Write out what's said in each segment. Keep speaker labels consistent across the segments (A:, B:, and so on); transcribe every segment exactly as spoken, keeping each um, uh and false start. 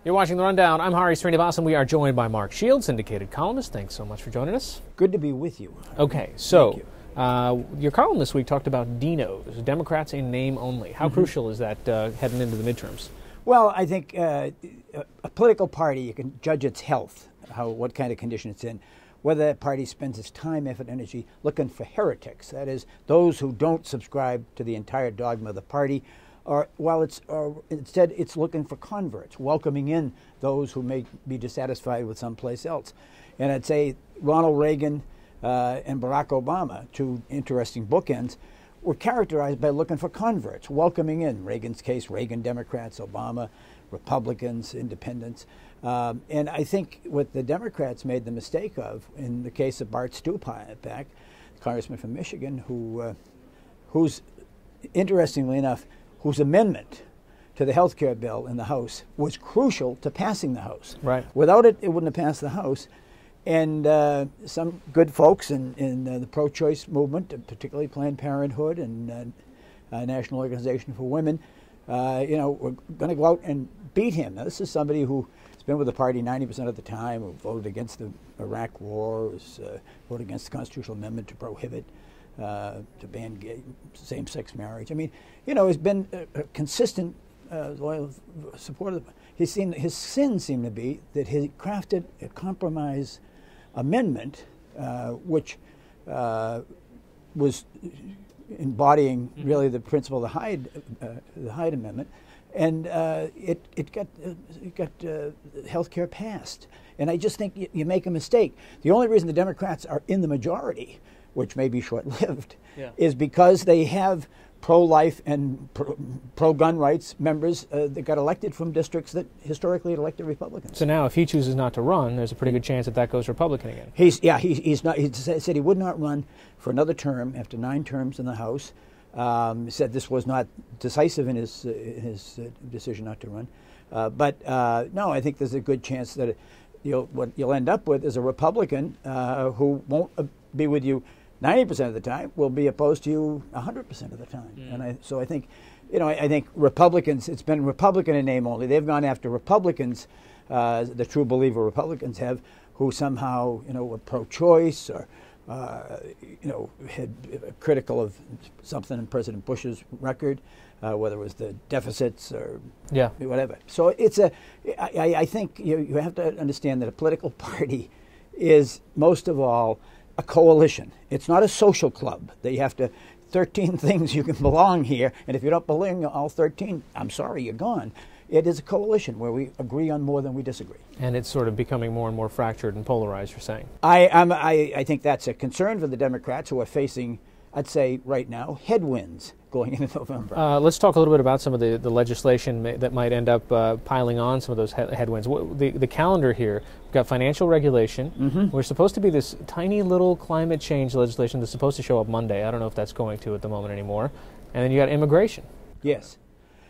A: You're watching The Rundown. I'm Hari Srinivasan. We are joined by Mark Shields, Syndicated columnist. Thanks so much for joining us.
B: Good to be with you.
A: Okay, so
B: you.
A: Uh, your column this week talked about Dinos, Democrats in name only. How mm-hmm. crucial is that uh, heading into the midterms?
B: Well, I think uh, a political party, you can judge its health, how what kind of condition it's in, whether that party spends its time, effort, energy looking for heretics, that is, those who don't subscribe to the entire dogma of the party, or while it's or instead it's looking for converts, welcoming in those who may be dissatisfied with someplace else. And I'd say Ronald Reagan uh, and Barack Obama, two interesting bookends, were characterized by looking for converts, welcoming in, Reagan's case, Reagan Democrats, Obama, Republicans, independents. Um, and I think what the Democrats made the mistake of, in the case of Bart Stupak, congressman from Michigan, who, uh, who's, interestingly enough, whose amendment to the health care bill in the House was crucial to passing the House.
A: Right.
B: Without it, it wouldn't have passed the House. And uh, some good folks in, in uh, the pro-choice movement, particularly Planned Parenthood and uh, uh, National Organization for Women, uh, you know, were going to go out and beat him. Now, this is somebody who's been with the party ninety percent of the time, who voted against the Iraq War, was, uh, voted against the constitutional amendment to prohibit Uh, to ban gay, same-sex marriage. I mean, you know, he's been a, a consistent, uh, loyal supporter. He's seen, his sin seemed to be that he crafted a compromise amendment, uh, which uh, was embodying really the principle of the Hyde, uh, the Hyde Amendment, and uh, it it got uh, it got uh, health care passed. And I just think you, you make a mistake. The only reason the Democrats are in the majority, which may be short-lived, yeah. is because they have pro-life and pro- pro-gun rights members uh, that got elected from districts that historically had elected Republicans.
A: So now, if he chooses not to run, there's a pretty good chance that that goes Republican again.
B: He's yeah, he, he's not. He said he would not run for another term after nine terms in the House. Um, he said this was not decisive in his uh, in his uh, decision not to run. Uh, but uh, no, I think there's a good chance that you'll what you'll end up with is a Republican uh, who won't uh, be with you ninety percent of the time, will be opposed to you one hundred percent of the time. Mm. And I, so I think, you know, I, I think Republicans, it's been Republican in name only. They've gone after Republicans, uh, the true believer Republicans have, who somehow, you know, were pro-choice or, uh, you know, had uh, critical of something in President Bush's record, uh, whether it was the deficits or
A: yeah.
B: whatever. So it's a, I, I think you, you have to understand that a political party is, most of all, a coalition. It's not a social club that you have to, thirteen things you can belong here, and if you don't belong all thirteen, I'm sorry, you're gone. It is a coalition where we agree on more than we disagree.
A: And it's sort of becoming more and more fractured and polarized, you're saying?
B: I, I'm, I, I think that's a concern for the Democrats, who are facing, I'd say right now, headwinds going into November.
A: Uh, let's talk a little bit about some of the, the legislation may, that might end up uh, piling on some of those he- headwinds. What, the, the calendar here, we've got financial regulation. Mm-hmm. We're supposed to be this tiny little climate change legislation that's supposed to show up Monday. I don't know if that's going to at the moment anymore. And then you got immigration.
B: Yes.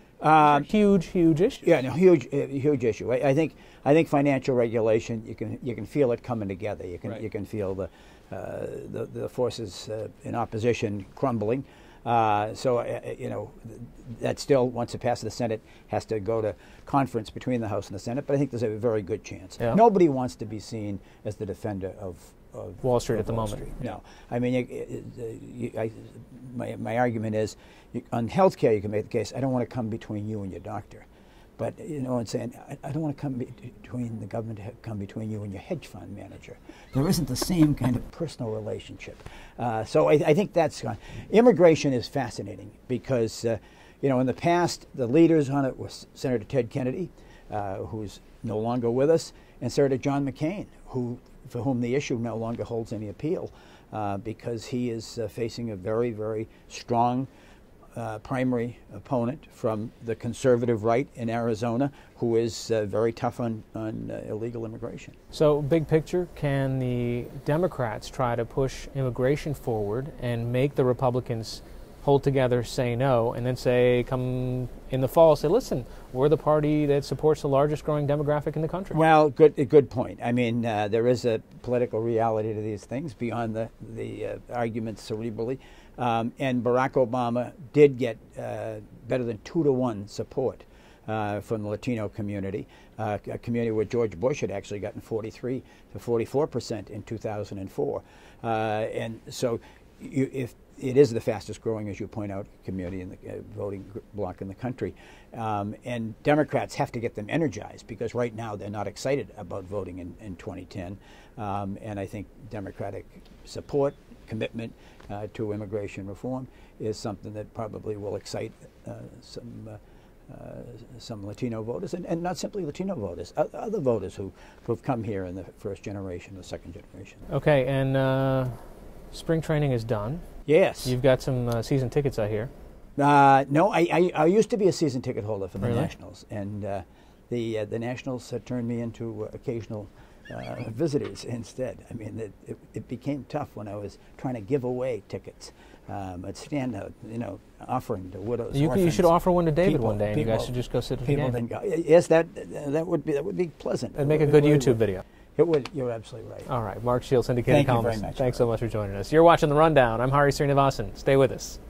B: Um,
A: huge, huge issue.
B: Yeah, no, huge, uh, huge issue. I, I think, I think financial regulation. You can, you can feel it coming together. You can, right. you can feel the, uh, the, the forces uh, in opposition crumbling. Uh, so, uh, you know, that still, once it passes the Senate, has to go to conference between the House and the Senate. But I think there's a very good chance. Yeah. Nobody wants to be seen as the defender of, of
A: Wall Street
B: of
A: at the
B: Wall
A: moment.
B: Street. No. I mean, you, you, I, my, my argument is, you, on health care, you can make the case, I don't want to come between you and your doctor. But, you know, and saying, I, I don't want to come between the government, to come between you and your hedge fund manager. There isn't the same kind of personal relationship. Uh, so I, I think that's gone. Immigration is fascinating because, uh, you know, in the past, the leaders on it was Senator Ted Kennedy, uh, who's no longer with us, and Senator John McCain, who, for whom the issue no longer holds any appeal uh, because he is uh, facing a very, very strong Uh, primary opponent from the conservative right in Arizona, who is uh, very tough on, on uh, illegal immigration.
A: So, big picture, can the Democrats try to push immigration forward and make the Republicans hold together, say no, and then say, come in the fall, say, listen, we're the party that supports the largest growing demographic in the country?
B: Well, good a good point. I mean, uh, there is a political reality to these things beyond the, the uh, arguments cerebrally. Um, and Barack Obama did get uh, better than two to one support uh, from the Latino community, uh, a community where George Bush had actually gotten forty-three to forty-four percent in two thousand four. Uh, and so you, if it is the fastest growing, as you point out, community in the uh, voting bloc in the country. Um, and Democrats have to get them energized, because right now they're not excited about voting in, in twenty ten. Um, and I think Democratic support, commitment uh, to immigration reform is something that probably will excite uh, some uh, uh, some Latino voters, and, and not simply Latino voters, other voters who, who've come here in the first generation or second generation.
A: Okay, and uh, spring training is done.
B: Yes.
A: You've got some uh, season tickets, I hear.
B: Uh, no, I, I, I used to be a season ticket holder for the
A: Really?
B: Nationals, and uh, the uh, the Nationals uh, turned me into uh, occasional uh, visitors instead. I mean, it, it, it became tough when I was trying to give away tickets. Um, I'd stand out, you know, offering to widows.
A: You,
B: orphans,
A: you should offer one to David
B: people,
A: one day, and
B: people,
A: you guys should just go sit at the
B: people
A: game.
B: then go, yes, that that would be that would be pleasant.
A: And make
B: it,
A: a good
B: it,
A: YouTube
B: it,
A: video.
B: It would. You're absolutely right.
A: All right, Mark Shields, Syndicated
B: Thank you very
A: columnist.
B: much.
A: Thanks so much for joining us. You're watching The Rundown. I'm Hari Srinivasan. Stay with us.